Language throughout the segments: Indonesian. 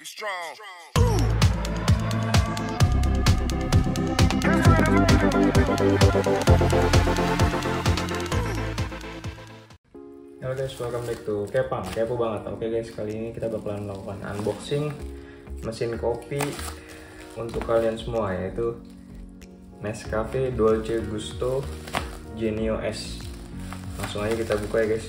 Be strong. Halo guys, welcome back to Kepang, kepo banget. Oke guys, kali ini kita bakalan melakukan unboxing mesin kopi untuk kalian semua, yaitu Nescafe Dolce Gusto Genio S. Langsung aja kita buka ya guys.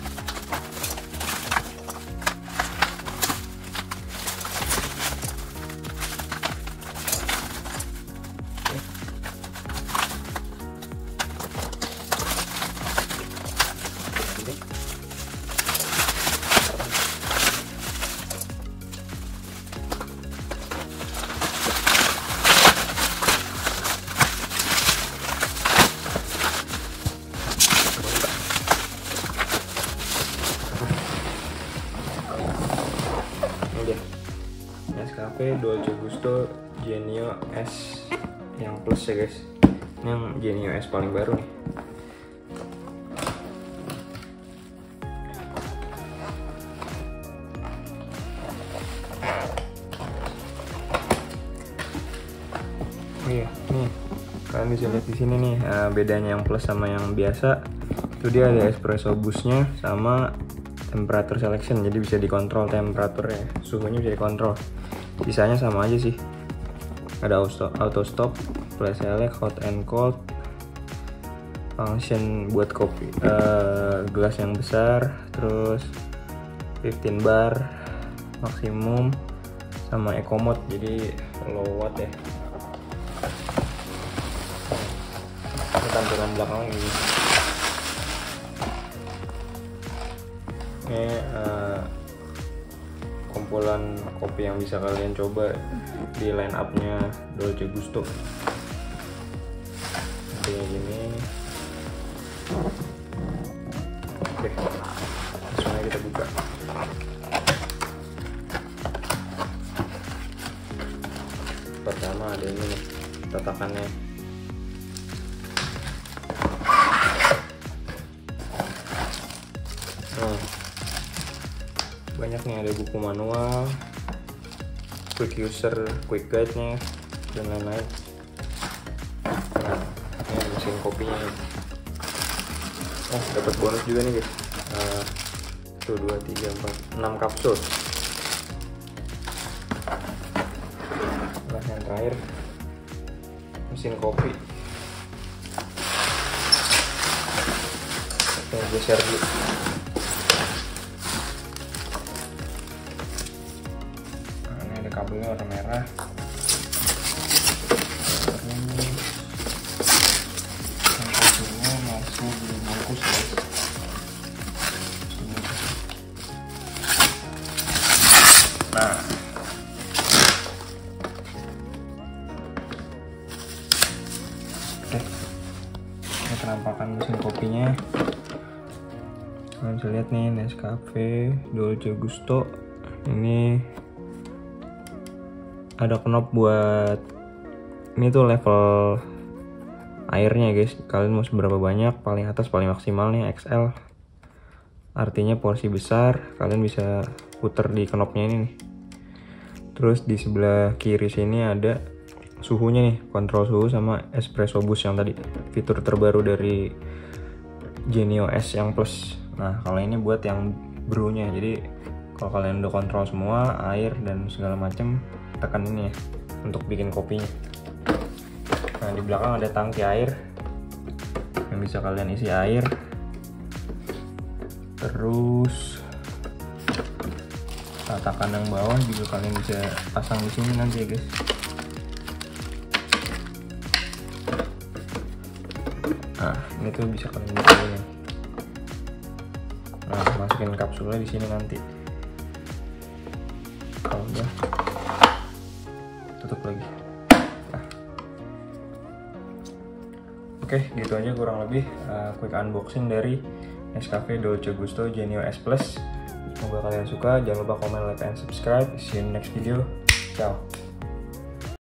Nescafe Dolce Gusto Genio S yang plus ya guys. Ini yang Genio S paling baru nih. Iya, nih kalian bisa lihat di sini nih, bedanya yang plus sama yang biasa. Itu dia ada espresso boostnya sama temperatur selection, jadi bisa dikontrol temperaturnya, suhunya bisa dikontrol. Sisanya sama aja sih, ada auto stop, play select, hot and cold, function buat kopi, gelas yang besar, terus 15 bar maksimum, sama eco mode jadi low watt ya. Ini tampilan belakang ini. Ini kumpulan kopi yang bisa kalian coba di line up-nya Dolce Gusto. Kayak gini. Oke, langsung aja kita buka. Pertama ada ini nih, tatakannya. Banyak nih, ada buku manual, quick user, quick guide-nya, dan lain-lain. Nah, ini ada mesin kopinya nih. Oh, dapat bonus juga nih guys. 1, 2, 3, 4, 6 kapsul. Nah, yang terakhir mesin kopi. Kita geser dulu. Kabelnya warna merah. Ini kabelnya masih dibungkus guys. Nah, oke, ini penampakan mesin kopinya. Kalian bisa lihat nih, Nescafe Dolce Gusto. Ini ada knob buat ini tuh level airnya guys. Kalian mau seberapa banyak, paling atas paling maksimal nih XL, artinya porsi besar. Kalian bisa puter di knobnya ini nih. Terus di sebelah kiri sini ada suhunya nih, kontrol suhu sama espresso boost yang tadi, fitur terbaru dari Genio S yang plus. Nah, kalau ini buat yang brewnya, jadi kalau kalian udah kontrol semua air dan segala macam, tekan ini ya untuk bikin kopinya. Nah, di belakang ada tangki air yang bisa kalian isi air. Terus tatakan yang bawah juga kalian bisa pasang di sini nanti ya guys. Nah, ini tuh bisa kalian bukain. Nah, masukin kapsulnya di sini nanti. Kalau udah, tutup lagi. Nah. Oke, gitu aja kurang lebih quick unboxing dari Nescafe Dolce Gusto Genio S Plus. Semoga kalian suka. Jangan lupa komen, like, and subscribe. See you in the next video. Ciao.